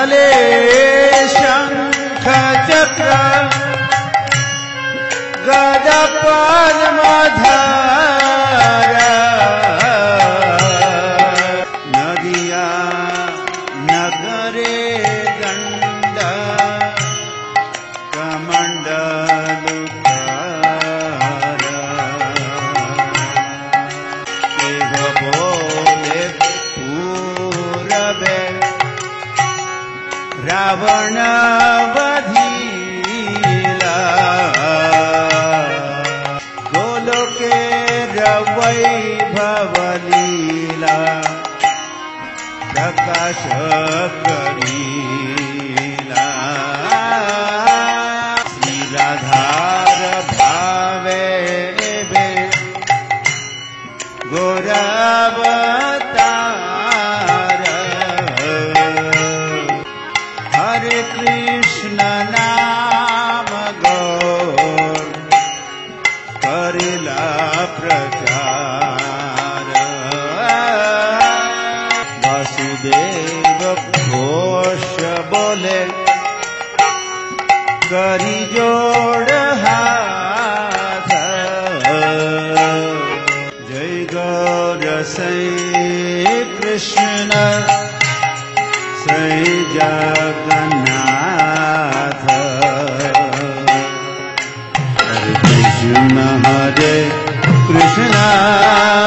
गले शंख चक्र गदा पद्मधारा नदिया नगरे गंडा कमंडलुकारा एह बोले पूरबे रावण वधीला गोलोके वैभव लीला प्रकाश करीला श्रीराधार भावे बे गोरावतार हरे कृष्ण नाम गौर करिला प्रचार वासुदेव घोष बोले करी जोड़ हाथ जय गौर श्री कृष्ण श्री जगन्नाथ हरे कृष्ण